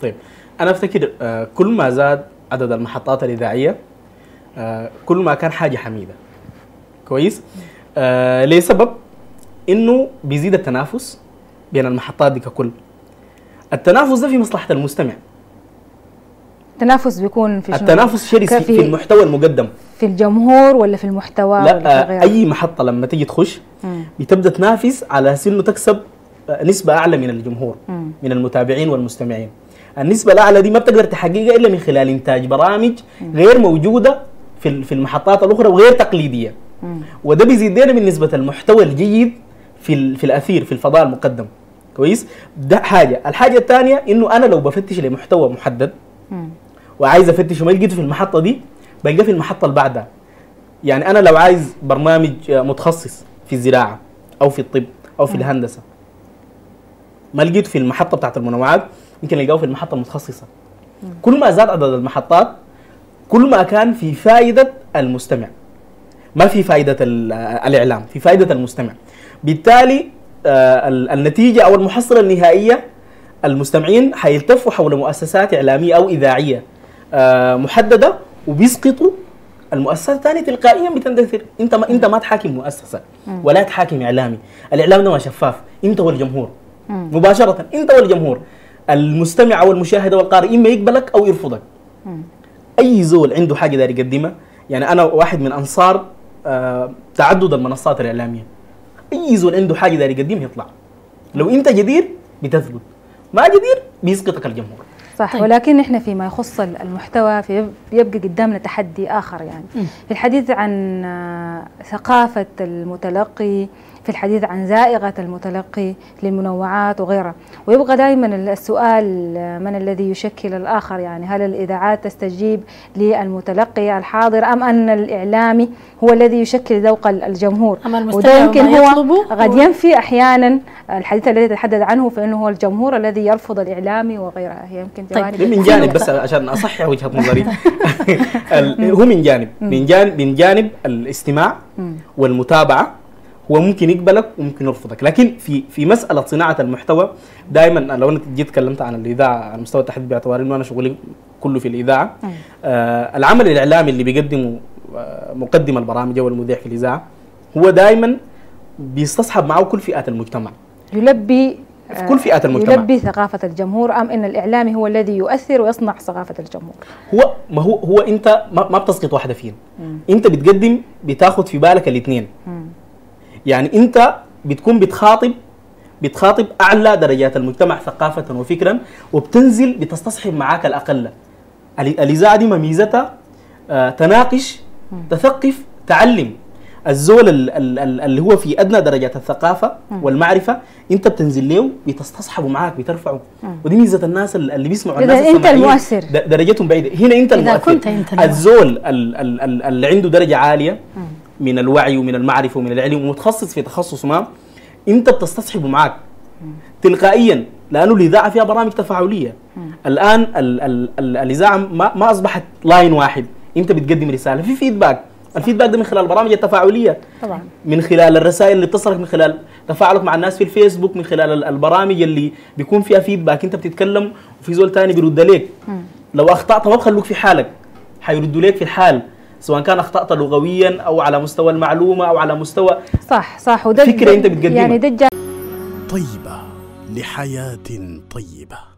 طيب انا افتكر كل ما زاد عدد المحطات الاذاعيه كل ما كان حاجه حميده كويس. لسبب انه بيزيد التنافس بين المحطات دي ككل. التنافس ده في مصلحه المستمع. التنافس بيكون في شنو؟ التنافس شرس في المحتوى المقدم، في الجمهور ولا في المحتوى لا ولا في غيره؟ اي محطه لما تيجي تخش بتبدا تنافس على اساس انه تكسب نسبه اعلى من الجمهور، من المتابعين والمستمعين. النسبه الاعلى دي ما بتقدر تحققها الا من خلال انتاج برامج غير موجوده في المحطات الاخرى وغير تقليديه. وده بيزيد لنا من نسبه المحتوى الجيد في الاثير في الفضاء المقدم كويس. ده حاجه. الحاجه الثانيه انه انا لو بفتش لمحتوى محدد وعايز افتش وما لقيته في المحطه دي بلقاه في المحطه اللي بعدها. يعني انا لو عايز برنامج متخصص في الزراعه او في الطب او في الهندسه ما لقيته في المحطه بتاعت المنوعات يمكن القاه في المحطه المتخصصه. كل ما زاد عدد المحطات كل ما كان في فائده المستمع، ما في فائده الاعلام، في فائده المستمع. بالتالي النتيجه او المحصله النهائيه المستمعين حيلتفوا حول مؤسسات اعلاميه او اذاعيه محدده وبيسقطوا المؤسسات الثانيه تلقائيا بتندثر. انت ما تحاكم مؤسسه ولا تحاكم اعلامي. الاعلام ده ما شفاف، انت والجمهور مباشره، انت والجمهور. المستمع او المشاهد او القارئ اما يقبلك او يرفضك. اي زول عنده حاجه داير يقدمها، يعني انا واحد من انصار تعدد المنصات الاعلاميه. اي زول عنده حاجه داير يقدمها يطلع، لو انت جدير بتثبت، ما جدير بيسقطك الجمهور. صح. طيب. ولكن احنا فيما يخص المحتوى يبقى قدامنا تحدي اخر، يعني في الحديث عن ثقافه المتلقي، في الحديث عن زائغه المتلقي للمنوعات وغيرها، ويبقى دائما السؤال من الذي يشكل الاخر؟ يعني هل الاذاعات تستجيب للمتلقي الحاضر ام ان الاعلامي هو الذي يشكل ذوق الجمهور؟ وده يمكن هو قد ينفي احيانا الحديث الذي تحدث عنه، فانه هو الجمهور الذي يرفض الاعلامي وغيرها. هي يمكن طيب من جانب بس عشان اصحح وجهه نظري هو من جانب الاستماع والمتابعه هو ممكن يقبلك وممكن يرفضك. لكن في مساله صناعه المحتوى دائما لو انا جيت تكلمت عن الاذاعه على مستوى التحدي باعتبار انه انا شغلي كله في الاذاعه، العمل الاعلامي اللي بيقدمه مقدم البرامج او المذيع في الاذاعه هو دائما بيستصحب معه كل فئات المجتمع، يلبي في كل فئات المجتمع، يلبي ثقافه الجمهور، ام ان الاعلامي هو الذي يؤثر ويصنع ثقافه الجمهور؟ هو انت ما بتسقط واحده فيهم، انت بتقدم بتاخذ في بالك الاثنين. يعني انت بتكون بتخاطب اعلى درجات المجتمع ثقافه وفكرا، وبتنزل بتستصحب معاك الاقل. الاذاعه دي ميزتها تناقش، تثقف، تعلم. الزول اللي هو في ادنى درجات الثقافه والمعرفه انت بتنزل له بتستصحبه معاك بترفعه، ودي ميزه الناس اللي بيسمعوا الناس انت المؤثر، درجتهم بعيده. هنا انت المؤثر. الزول اللي عنده درجه عاليه من الوعي ومن المعرفه ومن العلم ومتخصص في تخصص ما، انت بتستصحبه معاك تلقائيا، لانه الاذاعه فيها برامج تفاعليه. الان الاذاعه ما اصبحت لاين واحد، انت بتقدم رساله في فيدباك. الفيدباك ده من خلال البرامج التفاعليه طبعا، من خلال الرسائل اللي بتصلك، من خلال تفاعلك مع الناس في الفيسبوك، من خلال البرامج اللي بيكون فيها فيدباك. انت بتتكلم وفي زول ثاني بيرد لك. لو اخطات ما بخلوك في حالك، حيردوا لك في الحال، سواء كان اخطات لغويا او على مستوى المعلومه او على مستوى صح وده فكره انت بتقدمها. يعني ده طيبه لحياه طيبه.